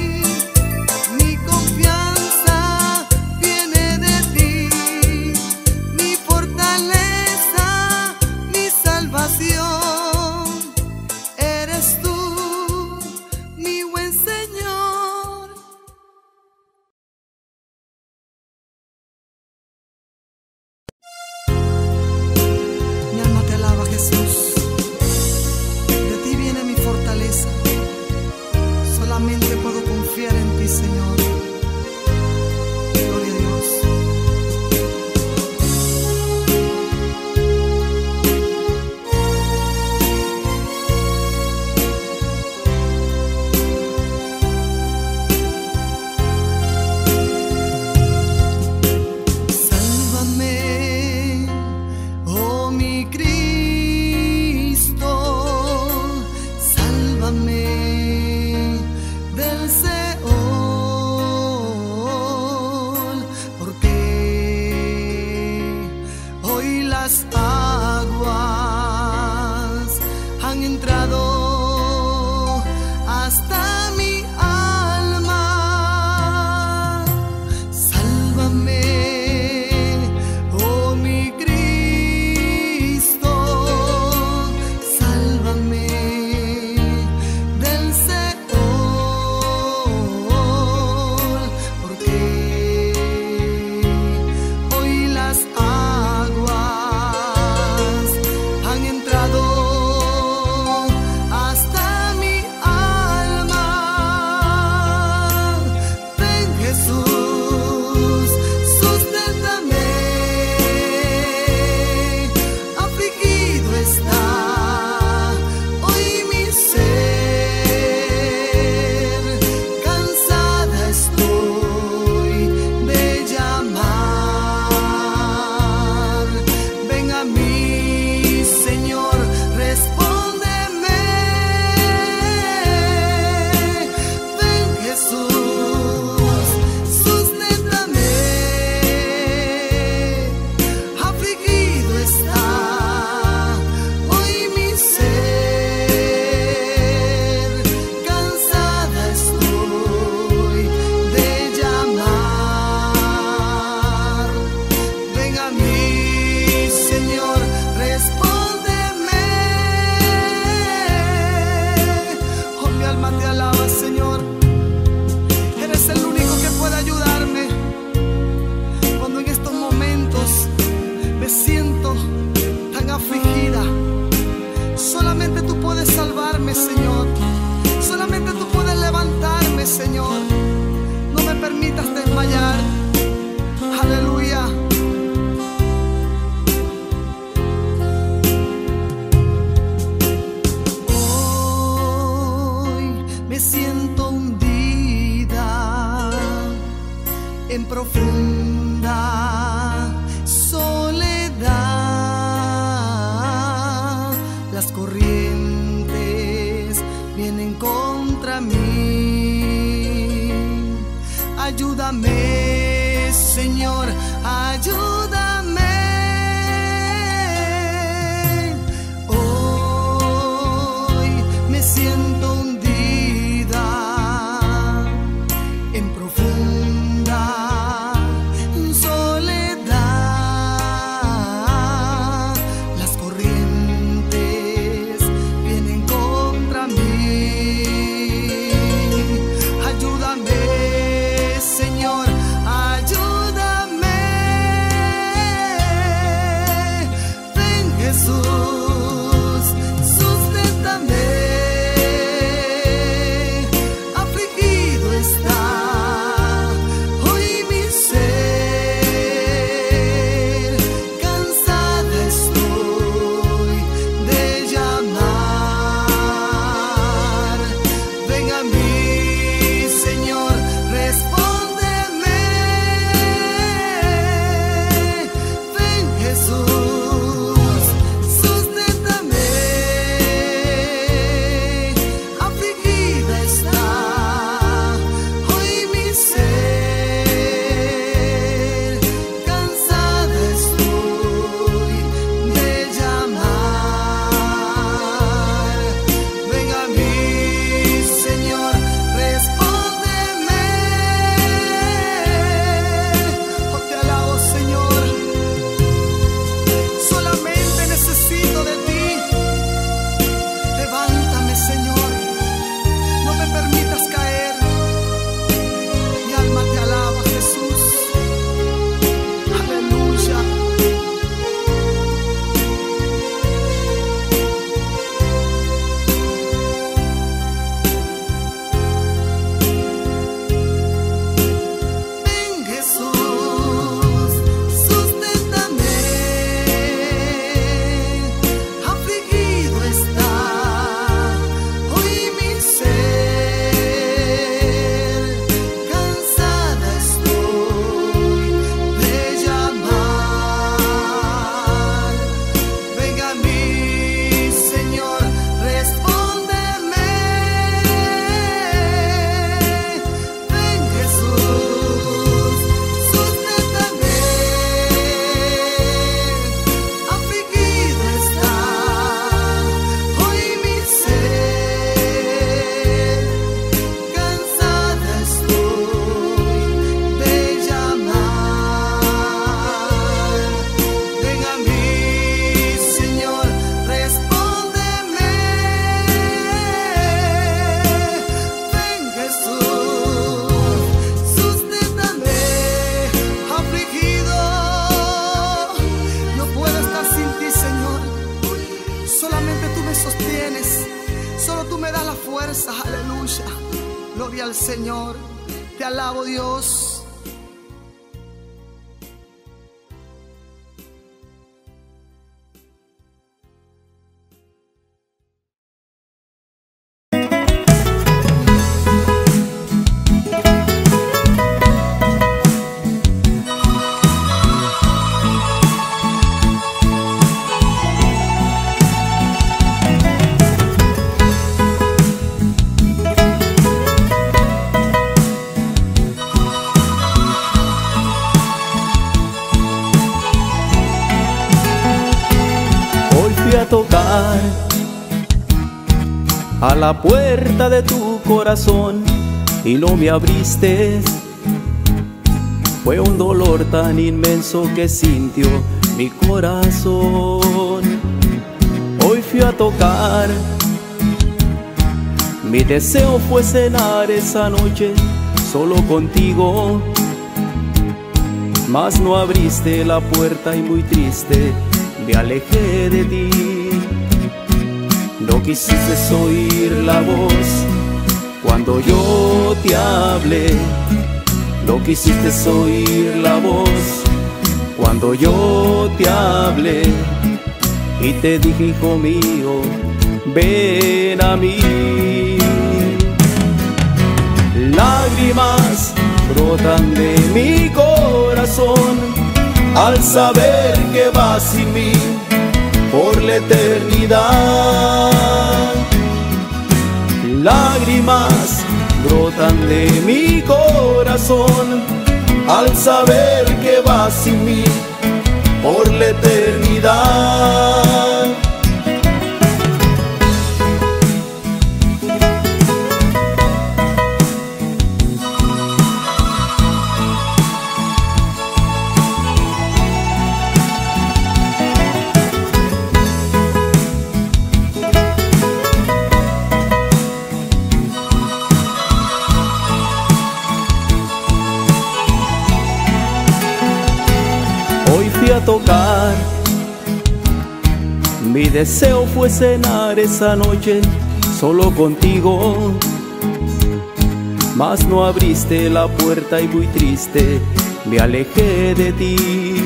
mi confianza viene de ti, mi fortaleza, mi salvación, eres tú, mi buen Señor. Mi alma te alaba, Jesús. De ti viene mi fortaleza. Solamente puedo confiar en ti, Señor. Gloria a Dios. Sálvame, oh mi Cristo. Señor, respóndeme. Oh, mi alma te alaba, Señor. Eres el único que puede ayudarme cuando en estos momentos me siento tan afligida. Solamente tú puedes salvarme, Señor. Solamente tú puedes levantarme, Señor. No me permitas desmayar. Aleluya. Hoy me siento hundida en profunda soledad. Las corrientes vienen contra mí. Ayúdame, Señor, ayúdame. Hoy me siento hundida en profunda soledad. Las corrientes vienen contra mí. Ayúdame, Señor, ayúdame. Ven, Jesús, susténtame. Afligido está hoy mi ser. Cansada estoy de llamar. Ven a mí, Señor, respóndeme. Ven, Jesús, susténtame. Afligida está hoy mi ser. Cansada estoy de llamar. Ven a mí, Señor, respóndeme. Oh, te alabo, Señor. Solamente necesito de ti. Levántame, Señor. No me permitas caer. Mi alma te alaba, Jesús. Aleluya. Ven, Jesús, susténtame. Afligido está hoy mi ser. Cansada estoy de llamar. Ven a mí, Señor, respóndeme. Ven, Jesús, susténtame. Afligido está hoy mi ser. Cansada estoy de llamar. Ven a mí, Señor, respóndeme. Ven, Jesús, susténtame. Afligido, no puedo estar sin ti, Señor. Solamente tú me sostienes. Solo tú me das la fuerza. Aleluya. Gloria al Señor. Te alabo, Dios. A tocar a la puerta de tu corazón y no me abriste. Fue un dolor tan inmenso que sintió mi corazón. Hoy fui a tocar, mi deseo fue cenar esa noche solo contigo, mas no abriste la puerta y muy triste me alejé de ti. No quisiste oír la voz cuando yo te hablé, no quisiste oír la voz cuando yo te hablé y te dije, hijo mío, ven a mí. Lágrimas brotan de mi corazón al saber que vas sin mí por la eternidad. Lágrimas brotan de mi corazón al saber que vas sin mí por la eternidad. A tocar, mi deseo fue cenar esa noche solo contigo, mas no abriste la puerta y muy triste me alejé de ti.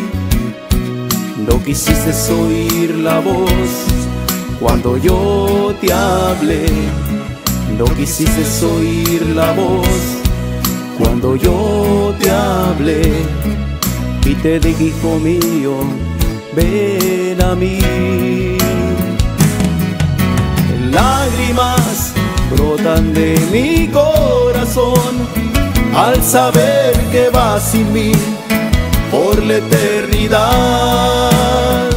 No quisiste oír la voz cuando yo te hablé, no quisiste oír la voz cuando yo te hablé y te dije, hijo mío, ven a mí. Lágrimas brotan de mi corazón al saber que vas sin mí por la eternidad.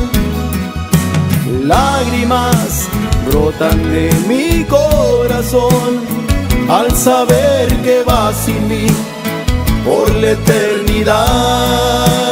Lágrimas brotan de mi corazón al saber que vas sin mí por la eternidad.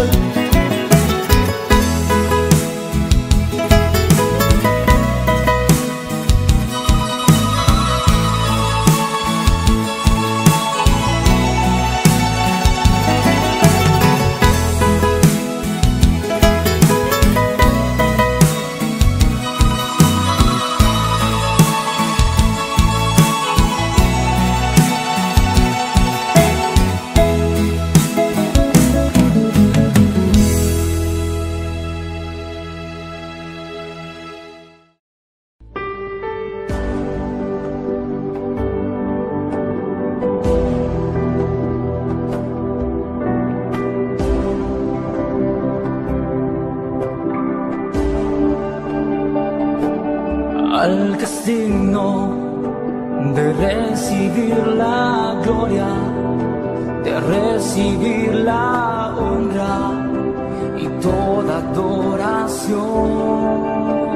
Al que es digno de recibir la gloria, de recibir la honra y toda adoración.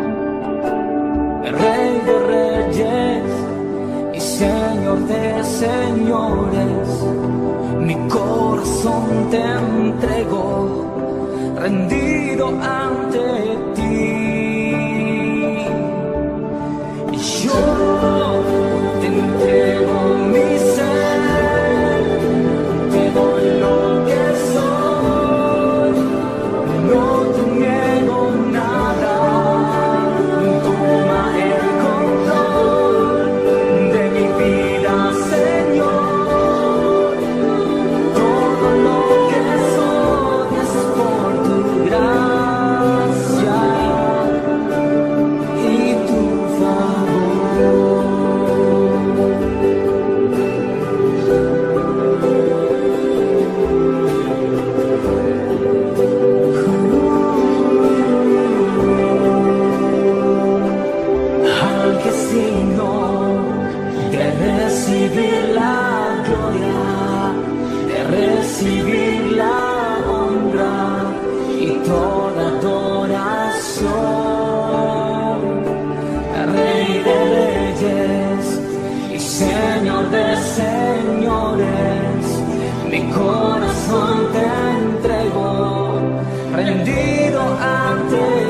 El Rey de Reyes y Señor de Señores, mi corazón te entrego, rendido ante ti. Yo te entrego mi ser, te doy lo que soy, no te niego nada, toma el control de mi vida, Señor, todo lo que soy es por tu gracia y tu favor. Al que es digno de recibir la gloria, de recibir la honra y toda adoración, Rey de Reyes y Señor de Señores, mi corazón te entrego, rendido antes.